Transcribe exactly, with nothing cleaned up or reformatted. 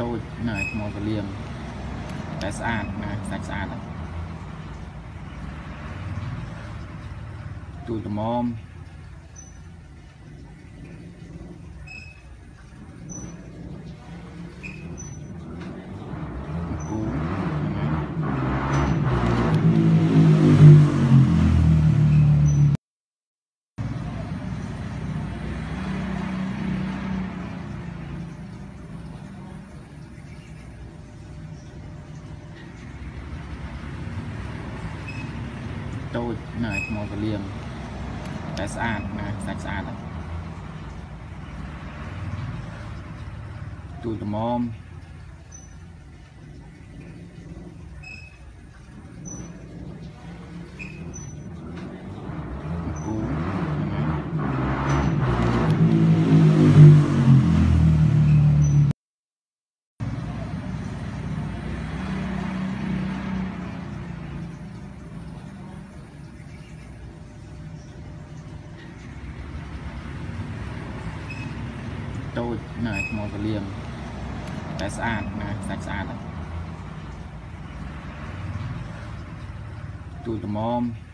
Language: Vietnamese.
trôi này màu liềm tại sàn này sạch sàn tụi tụi mom trôi này màu liềm tại sàn này sạch sàn tụi tụi mom ទូលំមតូចណាស់ថ្មសលៀមតែស្អាតណាស់សាច់ស្អាត tụi tụi mom ទូលំមតូចណាស់ថ្មសលៀមតែស្អាតណាស់សាច់ស្អាត ទូលំម